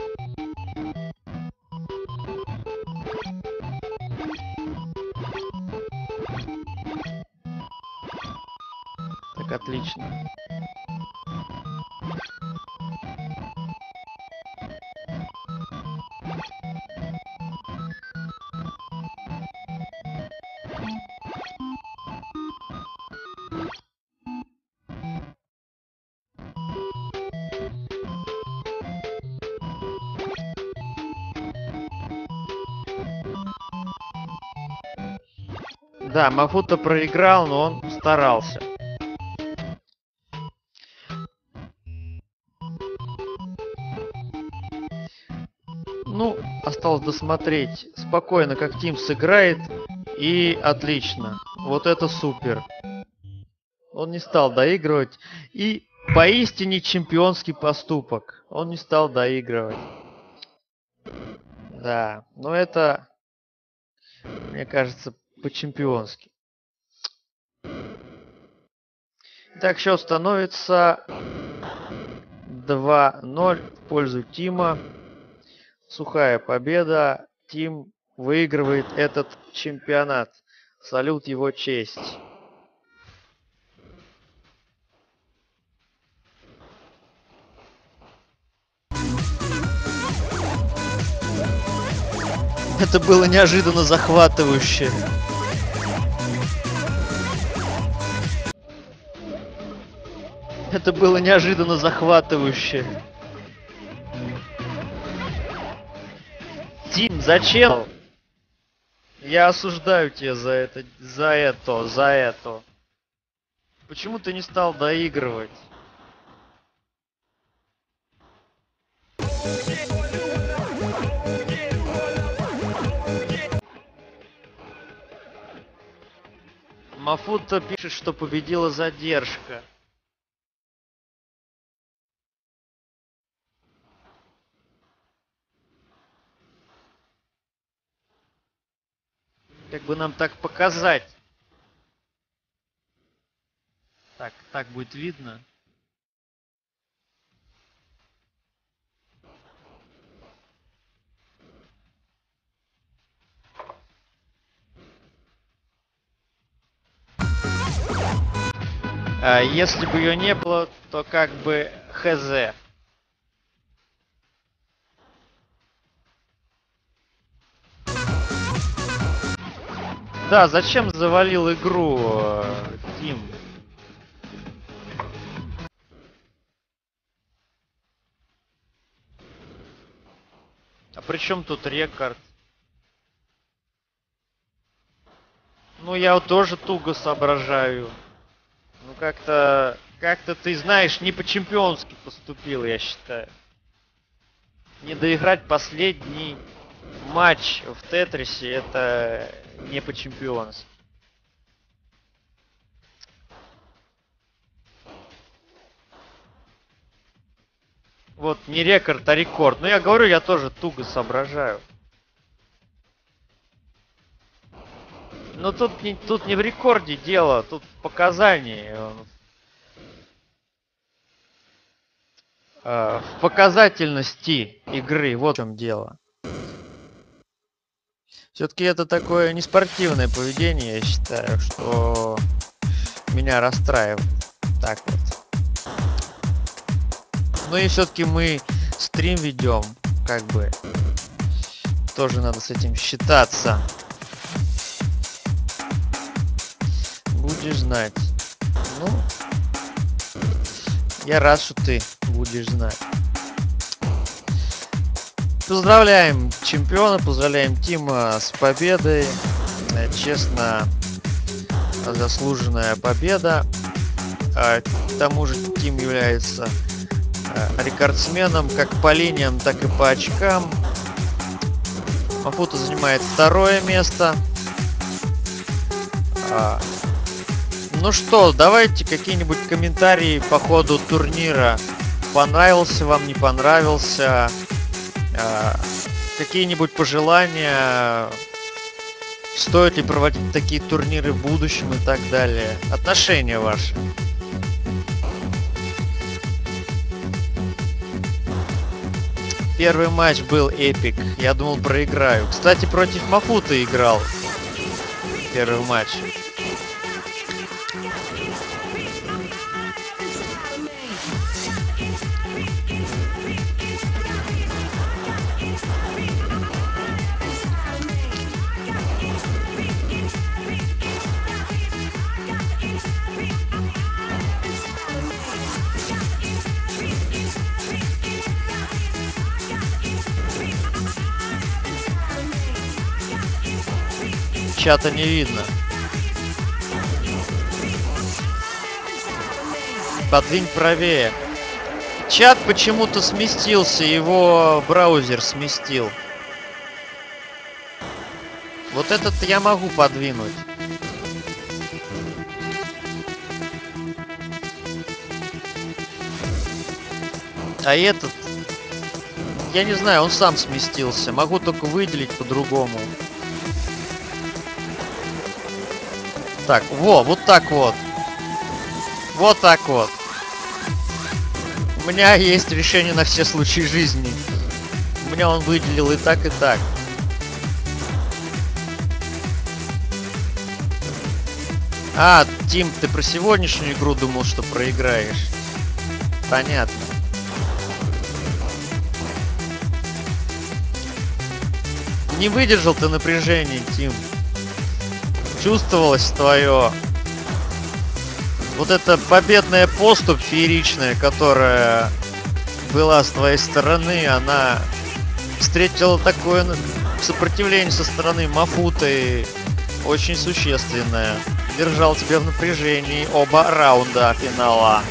[SPEAKER 1] Так, отлично. Да, Мафута проиграл, но он старался. Ну, осталось досмотреть спокойно, как Тим сыграет. И отлично. Вот это супер. Он не стал доигрывать. И поистине чемпионский поступок. Он не стал доигрывать. Да, но это, мне кажется, по-чемпионски. Так, счет становится 2-0 в пользу Тима. Сухая победа. Тим выигрывает этот чемпионат. Салют его честь. Это было неожиданно захватывающе. Это было неожиданно захватывающе. Тим, зачем? Я осуждаю тебя за это, за это. Почему ты не стал доигрывать? Мафута пишет, что победила задержка. бы нам так показать. Так будет видно. А если бы ее не было, то как бы хз. Да, зачем завалил игру, Тим? А при чем тут рекорд? Ну, я вот тоже туго соображаю. Ну, как-то ты знаешь, не по-чемпионски поступил, я считаю. Не доиграть последний матч в Тетрисе, это не по-чемпионски. Вот, не рекорд, а рекорд. Ну, я говорю, я тоже туго соображаю. Но тут не в рекорде дело, тут в показании. В показательности игры, вот в чем дело. Все-таки это такое неспортивное поведение, я считаю, что меня расстраивает. Так вот. Ну и все-таки мы стрим ведем, как бы. Тоже надо с этим считаться. Будешь знать. Ну, я рад, что ты будешь знать. Поздравляем чемпиона, поздравляем Тима с победой. Честно, заслуженная победа. К тому же Тим является рекордсменом как по линиям, так и по очкам. Мафута занимает второе место. Ну что, давайте какие-нибудь комментарии по ходу турнира. Понравился вам, не понравился? Какие-нибудь пожелания? Стоит ли проводить такие турниры в будущем и так далее? Отношения ваши. Первый матч был эпик. Я думал, проиграю. Кстати, против Мафута играл. Первый матч. Чата не видно. Подвинь правее. Чат почему-то сместился, его браузер сместил. Вот этот я могу подвинуть. А этот, я не знаю, он сам сместился. Могу только выделить по-другому. Так, вот так вот. Вот так вот. У меня есть решение на все случаи жизни. У меня он выделил и так, и так. А, Тим, ты про сегодняшнюю игру думал, что проиграешь? Понятно. Не выдержал ты напряжение, Тим. Чувствовалось твое. Вот эта победная поступь фееричная, которая была с твоей стороны, она встретила такое сопротивление со стороны Мафуты, очень существенное. Держал тебя в напряжении оба раунда финала.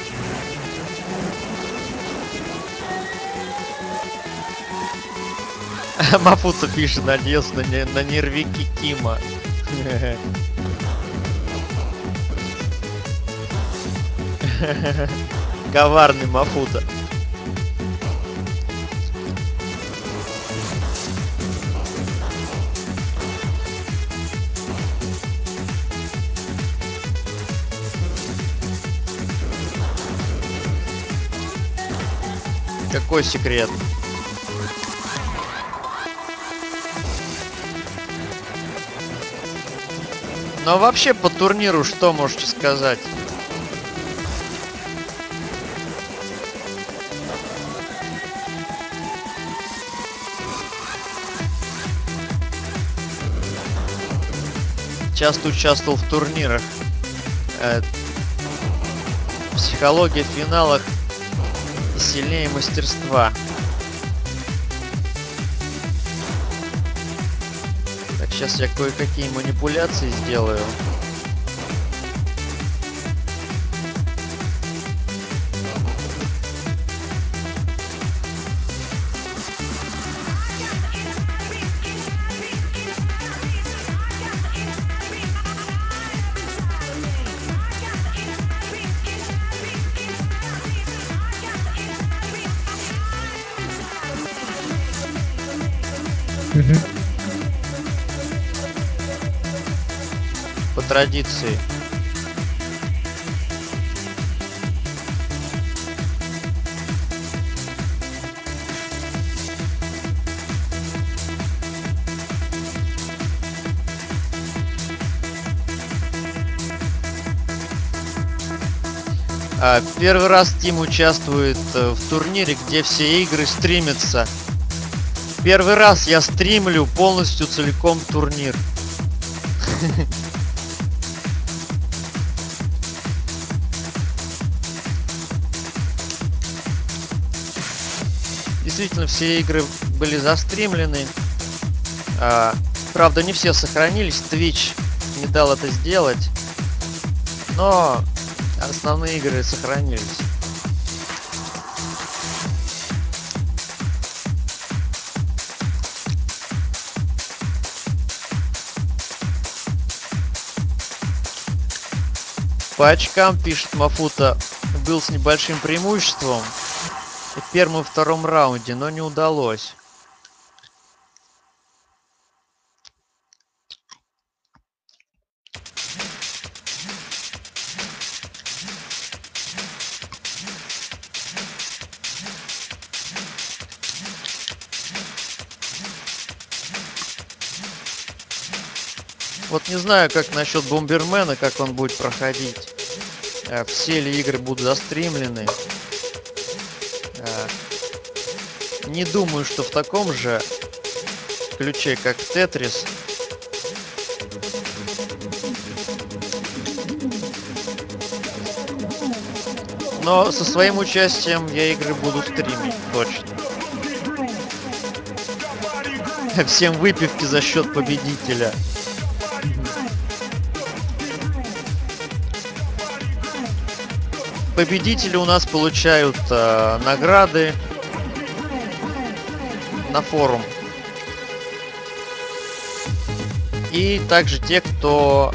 [SPEAKER 1] Мафута пишет, надеялся на нервики Тима. Коварный Мафута. Какой секрет? Ну а вообще по турниру что можете сказать? Часто участвовал в турнирах. Психология в финалах сильнее мастерства. Так, сейчас я кое-какие манипуляции сделаю.
[SPEAKER 3] Мгм.
[SPEAKER 1] По традиции. Первый раз Тим участвует в турнире, где все игры стримятся. Первый раз я стримлю полностью целиком турнир. Действительно, все игры были застримлены. Правда, не все сохранились. Twitch не дал это сделать. Но основные игры сохранились. По очкам, пишет Мафута, был с небольшим преимуществом в первом и втором раунде, но не удалось. Вот не знаю, как насчет Бомбермена, как он будет проходить. Все ли игры будут застримлены. Не думаю, что в таком же ключе, как Тетрис. Но со своим участием я игры буду стримить, точно. Всем выпивки за счет победителя. Победители у нас получают награды на форум. И также те, кто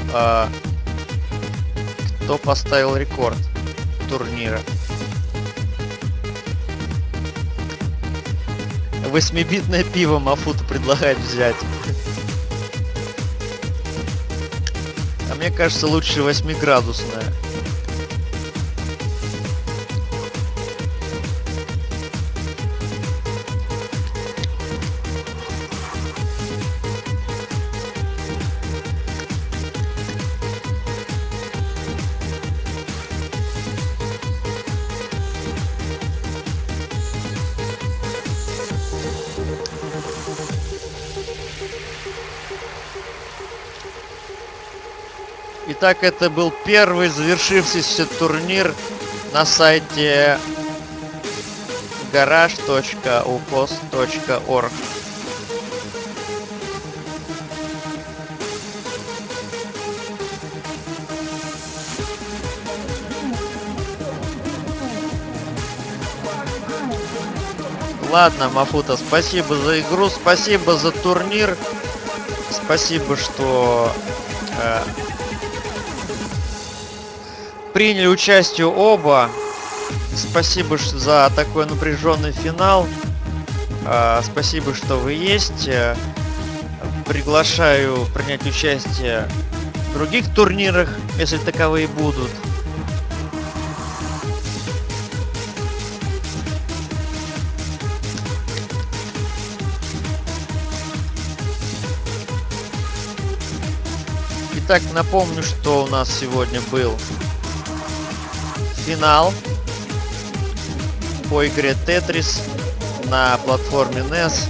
[SPEAKER 1] поставил рекорд турнира. 8-битное пиво Мафута предлагает взять. А мне кажется, лучше 8-градусное. Итак, это был первый завершившийся турнир на сайте garage.ukos.org. Ладно, Мафута, спасибо за игру, спасибо за турнир, спасибо, что приняли участие оба. Спасибо за такой напряженный финал. Спасибо, что вы есть. Приглашаю принять участие в других турнирах, если таковые будут. Итак, напомню, что у нас сегодня был финал по игре Tetris на платформе NES.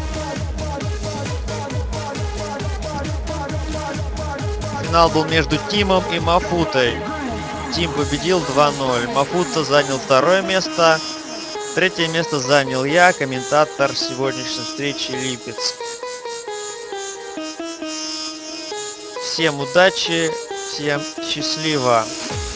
[SPEAKER 1] Финал был между Тимом и Мафутой. Тим победил 2-0. Мафута занял второе место. Третье место занял я, комментатор сегодняшней встречи Липецк. Всем удачи, всем счастливо.